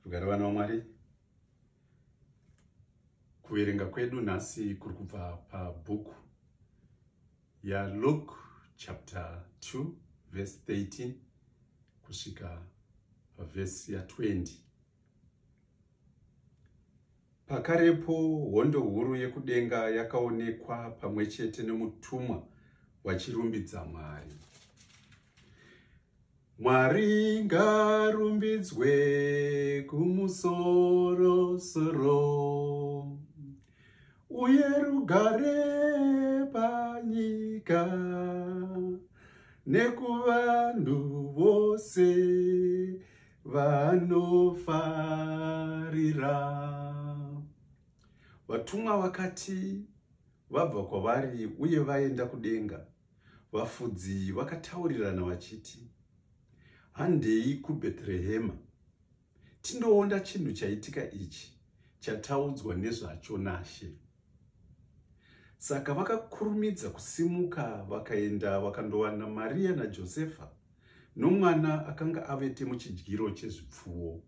Rugare vana vaMwari, kuverenga kwedu nhasi kuri kubva pabhuku yaLuke chapter 2 verse 13 kusvika pavhesi ya20. Pakarepo hondo huru yekudenga yakaonekwa pamwe chete nemutumwa wachirumbidza Mwari. Mwari ngarumbidzwe kumusoro-soro, uye rugare panyika nekuvanhu vose vanofarira. Vatumwa vakati vabva kwavari uye vaenda kudenga, vafudzi vakataurirana vachiti, handei kuBheterehema tindoona chinhu chaitika ichi chataudzwa nezvacho naShe. Saka vakakurumidza kusimuka vakaenda vakandowana Maria naJosefa nomwana akanga avete muchidyiro chezvipfuwo.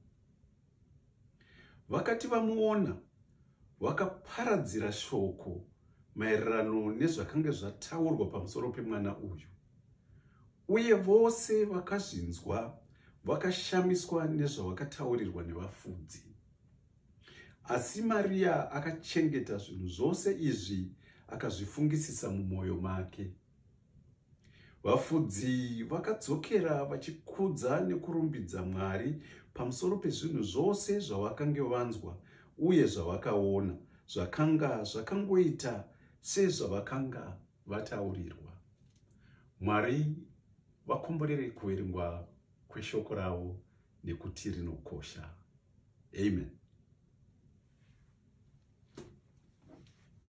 Vakati vamuona, vakaparadzira shoko maererano nezvakanga zvataurwa pamusoro pemwana uyu. Uye vose vakazvinzwa vakashamiswa nezvavakataurirwa nevafudzi. Asi Maria akachengeta zvinhu zvose izvi akazvifungisisa mumwoyo make. Vafudzi vakadzokera vachikudza nekurumbidza Mwari pamusoro pezvinhu zvose zvavakanga vanzwa uye zvavakaona, zvakanga zvakangoita sezvavakanga vataurirwa. Mwari vakomborere kuverengwa kweshoko ravo nekuti rinokosha. Amen.